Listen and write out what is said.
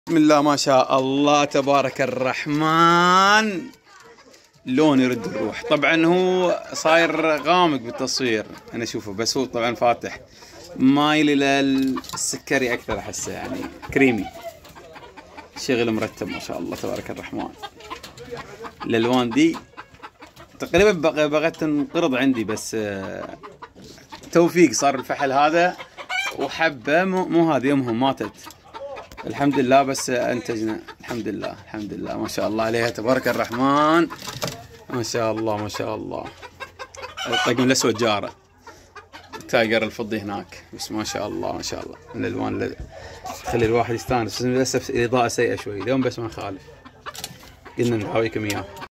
بسم الله ما شاء الله تبارك الرحمن. لون يرد الروح. طبعا هو صاير غامق بالتصوير انا اشوفه، بس هو طبعا فاتح مايل الى السكري اكثر، احسه يعني كريمي. شغل مرتب ما شاء الله تبارك الرحمن. الالوان دي تقريبا بغت تنقرض عندي، بس توفيق صار الفحل هذا وحبه مو هذه يمهم ماتت الحمد لله، بس انتجنا الحمد لله الحمد لله ما شاء الله عليها تبارك الرحمن. ما شاء الله ما شاء الله. الطقم الاسود جاره، التايجر الفضي هناك، بس ما شاء الله ما شاء الله الالوان اللي تخلي الواحد يستانس. للاسف الاضاءه سيئه شوي اليوم، بس ما خالف قلنا نراويكم اياه.